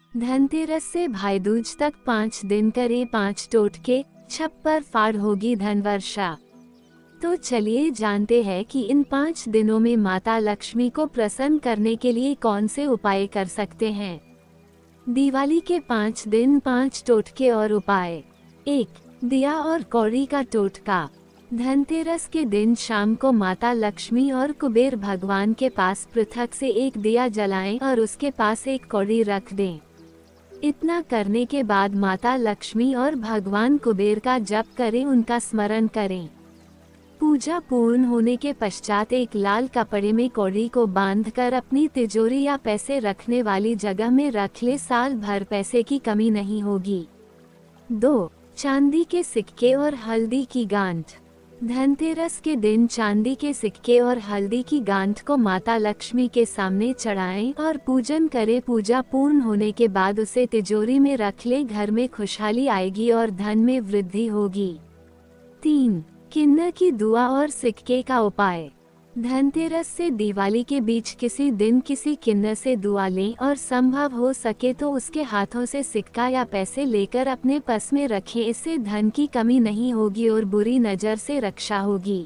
धनतेरस से भाईदूज तक 5 दिन करे 5 टोटके, छप्पर फाड़ होगी धन वर्षा। तो चलिए जानते हैं कि इन 5 दिनों में माता लक्ष्मी को प्रसन्न करने के लिए कौन से उपाय कर सकते हैं। दिवाली के 5 दिन 5 टोटके और उपाय। 1. दिया और कौड़ी का टोटका। धनतेरस के दिन शाम को माता लक्ष्मी और कुबेर भगवान के पास पृथक से एक दिया जलाएं और उसके पास एक कौड़ी रख दें। इतना करने के बाद माता लक्ष्मी और भगवान कुबेर का जप करें, उनका स्मरण करें। पूजा पूर्ण होने के पश्चात एक लाल कपड़े में कौड़ी को बांधकर अपनी तिजोरी या पैसे रखने वाली जगह में रख ले, साल भर पैसे की कमी नहीं होगी। 2. चांदी के सिक्के और हल्दी की गांठ। धनतेरस के दिन चांदी के सिक्के और हल्दी की गांठ को माता लक्ष्मी के सामने चढ़ाएं और पूजन करें। पूजा पूर्ण होने के बाद उसे तिजोरी में रख ले, घर में खुशहाली आएगी और धन में वृद्धि होगी। 3. किन्नर की दुआ और सिक्के का उपाय। धनतेरस से दिवाली के बीच किसी दिन किसी किन्नर से दुआ लें और संभव हो सके तो उसके हाथों से सिक्का या पैसे लेकर अपने पर्स में रखें। इससे धन की कमी नहीं होगी और बुरी नजर से रक्षा होगी।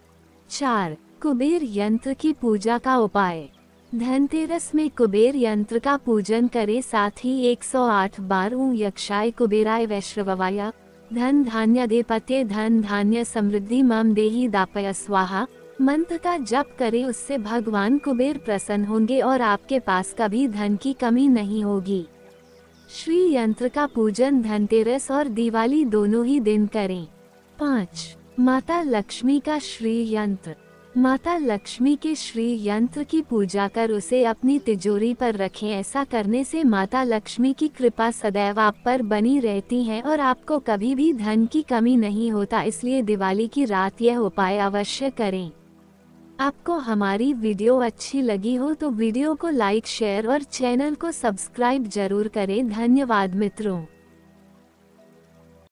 4. कुबेर यंत्र की पूजा का उपाय। धनतेरस में कुबेर यंत्र का पूजन करें, साथ ही 108 बार ॐ यक्षाय कुबेराय वैश्रवाय धन धान्याधिपते धन धान्य समृद्धि मम देहि दापय स्वाहा मंत्र का जप करें। उससे भगवान कुबेर प्रसन्न होंगे और आपके पास कभी धन की कमी नहीं होगी। श्री यंत्र का पूजन धनतेरस और दिवाली दोनों ही दिन करें। 5. माता लक्ष्मी का श्री यंत्र। माता लक्ष्मी के श्री यंत्र की पूजा कर उसे अपनी तिजोरी पर रखें। ऐसा करने से माता लक्ष्मी की कृपा सदैव आप पर बनी रहती है और आपको कभी भी धन की कमी नहीं होता। इसलिए दिवाली की रात यह उपाय अवश्य करें। आपको हमारी वीडियो अच्छी लगी हो तो वीडियो को लाइक, शेयर और चैनल को सब्सक्राइब जरूर करें। धन्यवाद मित्रों।